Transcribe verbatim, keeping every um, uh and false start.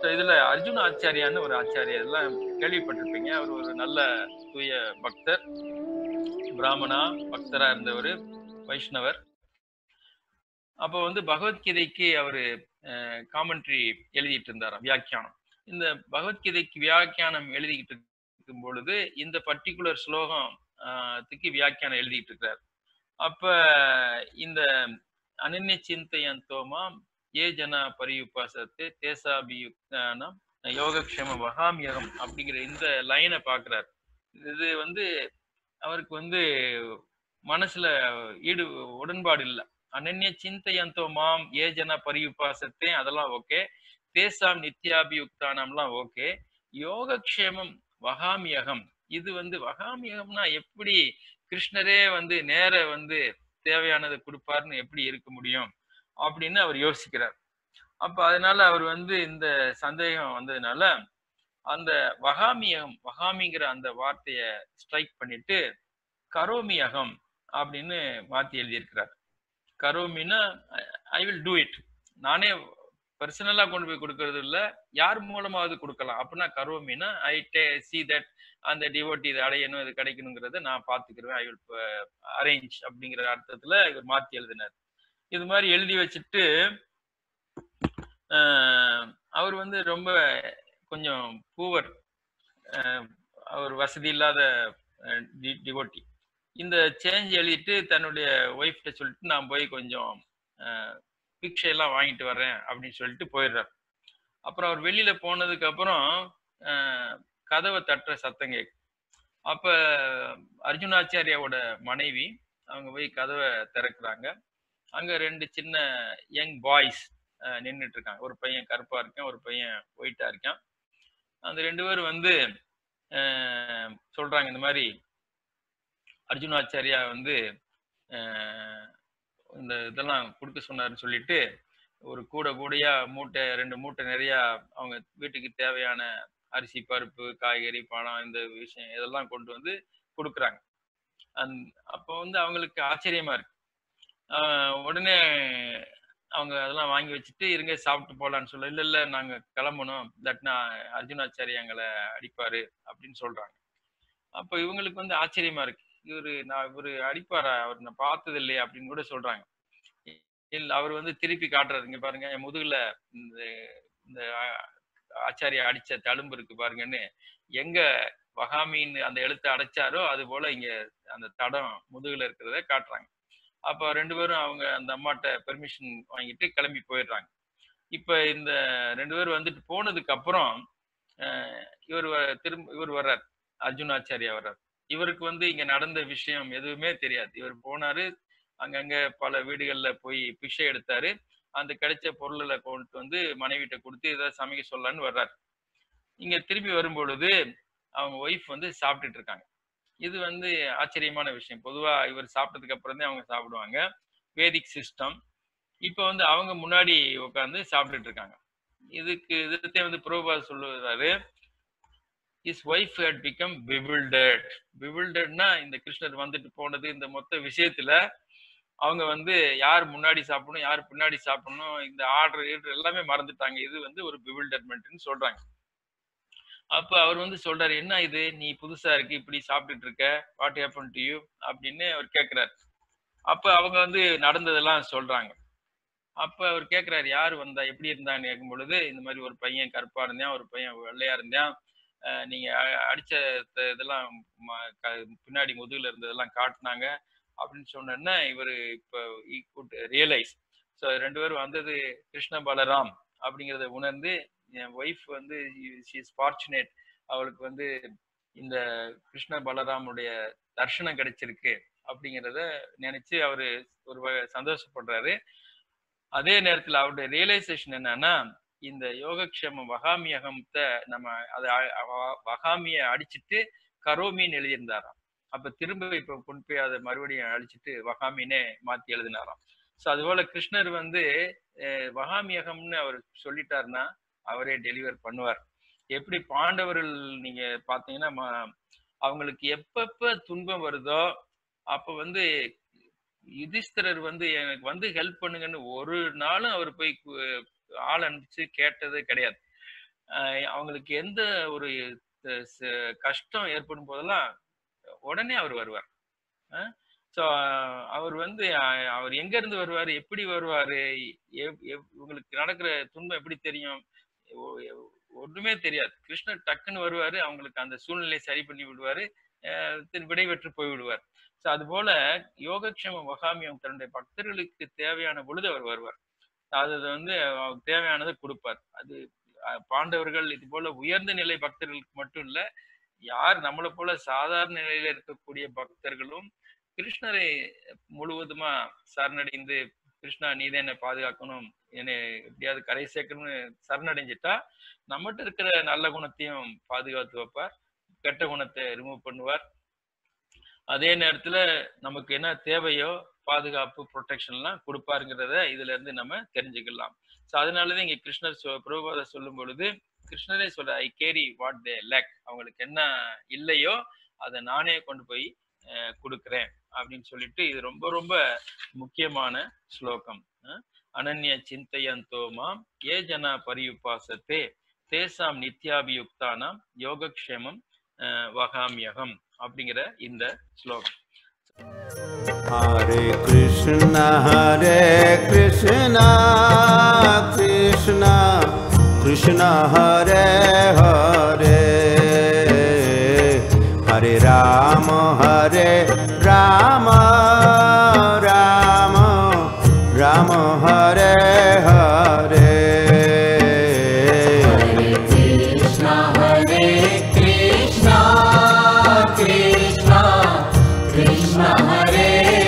இதுல அர்ஜுன ஆச்சாரியான்னு ஒரு ஆச்சாரியா எல்லாம் கேள்விப்பட்டிருப்பீங்க. அவர் ஒரு நல்ல தூய பக்தர், பிராமணா பக்தரா இருந்தவர், வைஷ்ணவர். அப்போ வந்து பகவத்கீதைக்கு அவரு காமெண்ட்ரி எழுதிட்டு இருந்தாராம், வியாக்கியானம். இந்த பகவத்கீதைக்கு வியாக்கியானம் எழுதிக்கிட்டு இருக்கும் பொழுது இந்த பர்டிகுலர் ஸ்லோகம் த்துக்கு வியாக்கியானம் எழுதிட்டு இருக்கிறார். அப்ப இந்த அனன்ய சிந்தையந்தோமாம் ஏ ஜனா பரியுபாசத்து தேசாபியுக்தானம் யோகக்ஷேம வகாமியகம் அப்படிங்கிற இந்த லைனை பாக்குறாரு. இது வந்து அவருக்கு வந்து மனசுல ஈடு உடன்பாடு இல்லை. அனன்ய சிந்தையந்தோ மாம் ஏ ஜன பரியுபாசத்தே அதெல்லாம் ஓகே, தேசாம் நித்யாபியுக்தானம்லாம் ஓகே, யோகக்ஷேமம் வகாமியகம் இது வந்து வகாமியகம்னா எப்படி கிருஷ்ணரே வந்து நேர வந்து தேவையானதை கொடுப்பாருன்னு எப்படி இருக்க முடியும் அப்படின்னு அவர் யோசிக்கிறார். அப்ப அதனால அவர் வந்து இந்த சந்தேகம் வந்ததுனால அந்த வகாமியகம் வகாமிங்கிற அந்த வார்த்தைய ஸ்ட்ரைக் பண்ணிட்டு கரோமியகம் அப்படின்னு மாத்தி எழுதியிருக்கிறார். கரோமின்னா ஐ வில் டூ இட், நானே பர்சனலா கொண்டு போய் கொடுக்கறது இல்ல, யார் மூலமாவது கொடுக்கலாம் அப்படின்னா கரோமின்னா ஐ டே சி தட் அந்த டிவோட்டி இது அடையணும் இது கிடைக்கணுங்கிறத நான் பார்த்துக்கிறேன், ஐ வில் அரேஞ்ச் அப்படிங்கிற அர்த்தத்துல இவர் மாத்தி எழுதினார். இது மாதிரி எழுதி வச்சுட்டு அவர் வந்து ரொம்ப கொஞ்சம் பூவர், அவர் வசதி இல்லாத டிவோட்டி. இந்த சேஞ்ச் எழுதிட்டு தன்னுடைய ஒய்ஃப்ட சொல்லிட்டு நான் போய் கொஞ்சம் பிக்ஷையெல்லாம் வாங்கிட்டு வர்றேன் அப்படின்னு சொல்லிட்டு போயிடுறார். அப்புறம் அவர் வெளியில போனதுக்கு அப்புறம் கதவை தட்டுற சத்தம் கேட்கும். அப்ப அர்ஜுனாச்சாரியாவோட மனைவி அவங்க போய் கதவை திறக்கிறாங்க. அங்க ரெண்டு சின்ன யங் பாய்ஸ் நின்றுட்டு இருக்காங்க. ஒரு பையன் கருப்பா இருக்கான், ஒரு பையன் ஒயிட்டா இருக்கான். அந்த ரெண்டு பேரும் வந்து சொல்றாங்க, இந்த மாதிரி அர்ஜுனாச்சாரியா வந்து இந்த இதெல்லாம் கொடுக்க சொன்னாருன்னு சொல்லிட்டு ஒரு கூட கூடையா மூட்டை ரெண்டு மூட்டை நிறைய அவங்க வீட்டுக்கு தேவையான அரிசி பருப்பு காய்கறி பழம் இந்த விஷயம் இதெல்லாம் கொண்டு வந்து கொடுக்குறாங்க. அந் அப்போ வந்து அவங்களுக்கு ஆச்சரியமா இருக்கு. உடனே அவங்க அதெல்லாம் வாங்கி வச்சுட்டு இருங்க சாப்பிட்டு போகலான்னு சொல்ல, இல்லை இல்லை நாங்க கிளம்பணும், இல்லாட்டினா அர்ஜுனாச்சாரியா எங்களை அடிப்பாரு அப்படின்னு சொல்றாங்க. அப்போ இவங்களுக்கு வந்து ஆச்சரியமா இருக்கு, இவரு நான் இவரு அடிப்பாரா, அவர் நான் பார்த்தது இல்லையா அப்படின்னு கூட சொல்றாங்க. இல்ல அவர் வந்து திருப்பி காட்டுறாரு, இங்க பாருங்க என் முதுகுல இந்த இந்த ஆச்சாரியா அடிச்ச தழும்பு இருக்கு பாருங்கன்னு, எங்க வகாமின்னு அந்த எழுத்தை அடைச்சாரோ அது போல இங்க அந்த தடம் முதுகுல இருக்கிறத காட்டுறாங்க. அப்ப ரெண்டு பேரும் அவங்க அந்த அம்மாட்ட பெர்மிஷன் வாங்கிட்டு கிளம்பி போயிடுறாங்க. இப்ப இந்த ரெண்டு பேரும் வந்துட்டு போனதுக்கு அப்புறம் இவர் திரும்ப இவர் வர்றார், அர்ஜுனாச்சாரியா வர்றார். இவருக்கு வந்து இங்க நடந்த விஷயம் எதுவுமே தெரியாது. இவர் போனாரு, அங்கங்க பல வீடுகள்ல போய் பிச்சை எடுத்தாரு, அந்த கிடைச்ச பொருளை கொண்டு வந்து மனைவிட்ட கொடுத்து ஏதாவது சமைக்க சொல்லலான்னு வர்றாரு. இங்க திரும்பி வரும் பொழுது அவங்க ஒய்ஃப் வந்து சாப்பிட்டுட்டு இருக்காங்க. இது வந்து ஆச்சரியமான விஷயம். பொதுவா இவர் சாப்பிட்டதுக்கு அப்புறம் தான் அவங்க சாப்பிடுவாங்க, வேதிக் சிஸ்டம். இப்ப வந்து அவங்க முன்னாடி உட்காந்து சாப்பிட்டுட்டு இருக்காங்க. இதுக்கு இதுத்தே வந்து பிரபுபாத் சொல்லுவாரு, his wife had become bewildered. bewilderedனா இந்த கிருஷ்ணர் வந்துட்டு போனது இந்த மொத்த விஷயத்துல அவங்க வந்து யார் முன்னாடி சாப்பிடணும் யார் பின்னாடி சாப்பிடணும் இந்த ஆர்டர் எல்லாமே மறந்துட்டாங்க. இது வந்து ஒரு bewildermentன்னு சொல்றாங்க. அப்ப அவர் வந்து சொல்றாரு, என்ன இது நீ புதுசா இருக்கு இப்படி சாப்பிட்டுட்டு இருக்க, வாட் ஹேப்பன் டு யூ அப்படின்னு அவர் கேட்கிறாரு. அப்ப அவங்க வந்து நடந்ததெல்லாம் சொல்றாங்க. அப்ப அவர் கேட்கிறாரு, யாரு வந்தா எப்படி இருந்தான்னு கேட்கும் பொழுது, இந்த மாதிரி ஒரு பையன் கருப்பா இருந்தேன், ஒரு பையன் வெள்ளையா இருந்தேன், நீங்க அடிச்ச இதெல்லாம் பின்னாடி முதுகுல இருந்ததெல்லாம் காட்டினாங்க அப்படின்னு சொன்னோன்னா இவர் இப்போ ரியலைஸ். ஸோ ரெண்டு பேரும் வந்தது கிருஷ்ண பலராம் அப்படிங்கிறத உணர்ந்து, என் ஒய்ஃப் வந்து ஷி இஸ் ஃபார்ச்சுனேட், அவளுக்கு வந்து இந்த கிருஷ்ண பலராமுடைய தர்ஷனம் கிடைச்சிருக்கு அப்படிங்கிறத நினைச்சு அவரு ஒரு சந்தோஷப்படுறாரு. அதே நேரத்தில் அவருடைய ரியலைசேஷன் என்னன்னா, இந்த யோகக்ஷேமம் வகாமியகத்தை நம்ம அதை வகாமிய அடிச்சுட்டு கரோமின்னு எழுதியிருந்தாராம். அப்ப திரும்ப இப்ப கொண்டு போய் அதை மறுபடியும் அழிச்சிட்டு வகாமினே மாத்தி எழுதினாராம். ஸோ அதுபோல கிருஷ்ணர் வந்து வகாமியகம்னு அவர் சொல்லிட்டாருன்னா அவரே டெலிவர் பண்ணுவார். எப்படி பாண்டவர்கள் நீங்க பாத்தீங்கன்னா அவங்களுக்கு எப்பப்ப துன்பம் வருதோ அப்ப வந்து யுதிஷ்டிரர் வந்து எனக்கு வந்து ஹெல்ப் பண்ணுங்கன்னு ஒரு நாளும் அவர் போய் ஆள் அனுப்பிச்சு கேட்டது கிடையாது. அவங்களுக்கு எந்த ஒரு கஷ்டம் ஏற்படும் போதெல்லாம் உடனே அவர் வருவார். ஸோ அவர் வந்து அவர் எங்க இருந்து வருவாரு, எப்படி வருவாரு, இவங்களுக்கு நடக்கிற துன்பம் எப்படி தெரியும், ஒன்றுமே தெரியாது. கிருஷ்ணர் டக்குன்னு வருவாரு, அவங்களுக்கு அந்த சூழ்நிலையை சரி பண்ணி விடுவாரு, விடைபெற்று போய் விடுவார். ஸோ அது போல யோகக்ஷேம வகாமியம் தன்னுடைய பக்தர்களுக்கு தேவையான பொழுது அவர் வருவார். அது வந்து தேவையானதை கொடுப்பார். அது பாண்டவர்கள் இது போல உயர்ந்த நிலை பக்தர்களுக்கு மட்டும் இல்ல, யார் நம்மளை போல சாதாரண நிலையில இருக்கக்கூடிய பக்தர்களும் கிருஷ்ணரை முழுவதுமா சரணடைந்து, கிருஷ்ணா நீதான் என்னை பாதுகாக்கணும், என்னை எப்படியாவது கரை சேர்க்கணும்னு சரணடைஞ்சிட்டா நம்மகிட்ட இருக்கிற நல்ல குணத்தையும் பாதுகாத்து வைப்பார், கெட்ட குணத்தை ரிமூவ் பண்ணுவார். அதே நேரத்துல நமக்கு என்ன தேவையோ பாதுகாப்பு ப்ரொடெக்ஷன் எல்லாம் கொடுப்பாருங்கிறத இதுல இருந்து நம்ம தெரிஞ்சுக்கலாம். ஸோ அதனாலதான் இங்க கிருஷ்ணர் சொ பிரபுபாத சொல்லும் பொழுது கிருஷ்ணரே சொல்ற, I carry what they lack, அவங்களுக்கு என்ன இல்லையோ அதை நானே கொண்டு போய் கொடுக்குறேன் அப்படின்னு சொல்லிட்டு இது ரொம்ப ரொம்ப முக்கியமான ஸ்லோகம். அனன்ய சிந்தையந்தோமாம் ஏ ஜனா பரியுபாசத்தே தேசாம் நித்யாபியுக்தானாம் யோகக்ஷேமம் வகாமியகம் அப்படிங்கிற இந்த ஸ்லோகம். ஹரே கிருஷ்ணா ஹரே கிருஷ்ணா கிருஷ்ணா கிருஷ்ணா ஹரே ஹரே ஹரே ராம ஹரே ராம ராம ராம ஹரே ஹரே ஹரே கிருஷ்ணா ஹரே கிருஷ்ணா கிருஷ்ணா கிருஷ்ணா ஹரே